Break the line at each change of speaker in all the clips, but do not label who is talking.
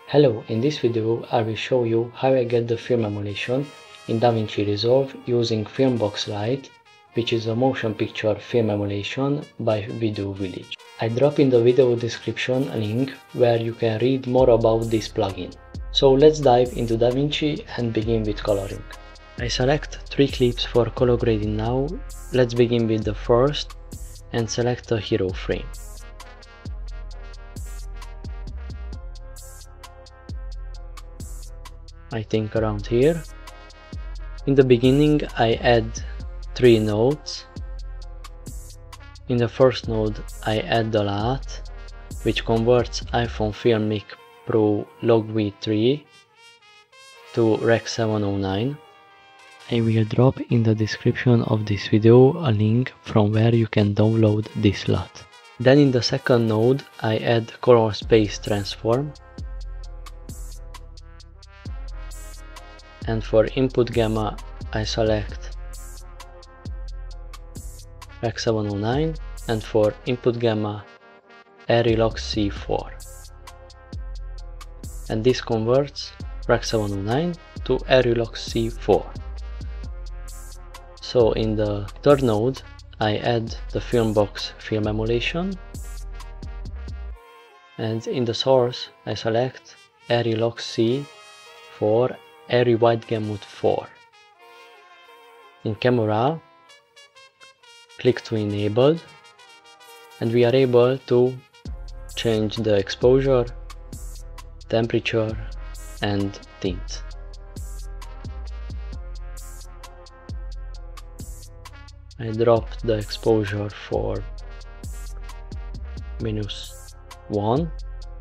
Hello, in this video I will show you how I get the film emulation in DaVinci Resolve using Filmbox Lite, which is a motion picture film emulation by Video Village. I drop in the video description a link where you can read more about this plugin. So let's dive into DaVinci and begin with coloring. I select 3 clips for color grading now. Let's begin with the first and select a hero frame. I think around here. In the beginning I add 3 nodes. In the first node I add the LUT, which converts iPhone Filmic Pro Log V3 to Rec 709. I will drop in the description of this video a link from where you can download this LUT. Then in the second node I add color space transform. And for input gamma I select Rec 709, and for input gamma Aerilox C4. And this converts Rec 709 to Aerilox C4. So in the third node I add the Filmbox film emulation, and in the source I select Aerilox C4 Airy White Gamut 4. In camera, click to enable, and we are able to change the exposure, temperature and tint. I dropped the exposure for -1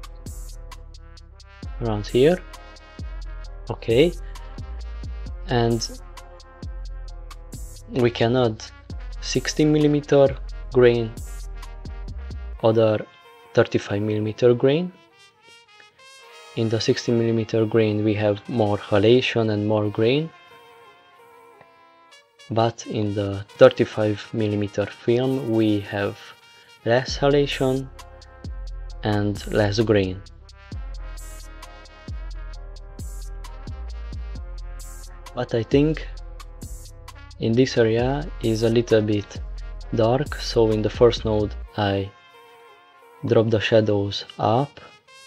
around here. Okay, and we can add 60mm grain, other 35mm grain. In the 60mm grain we have more halation and more grain, but in the 35mm film we have less halation and less grain. But I think in this area is a little bit dark, so in the first node I drop the shadows up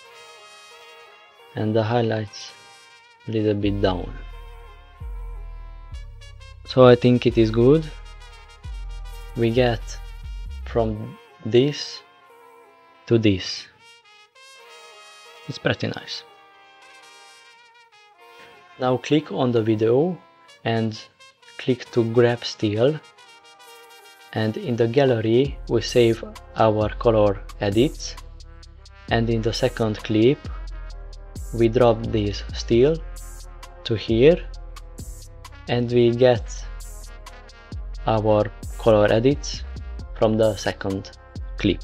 and the highlights a little bit down. So I think it is good. We get from this to this. It's pretty nice. Now click on the video and click to grab still, and in the gallery we save our color edits, and in the second clip we drop this still to here and we get our color edits from the second clip.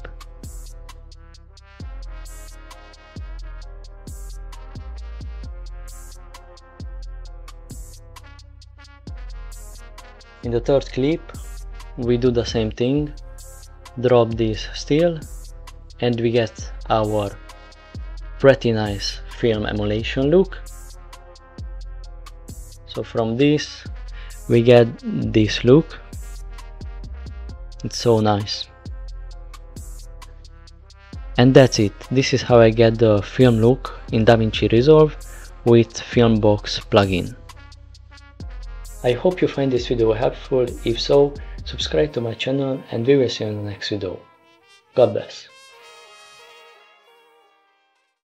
In the third clip we do the same thing, drop this still, and we get our pretty nice film emulation look. So from this we get this look. It's so nice. And that's it. This is how I get the film look in DaVinci Resolve with Filmbox plugin. I hope you find this video helpful. If so, subscribe to my channel and we will see you in the next video. God bless.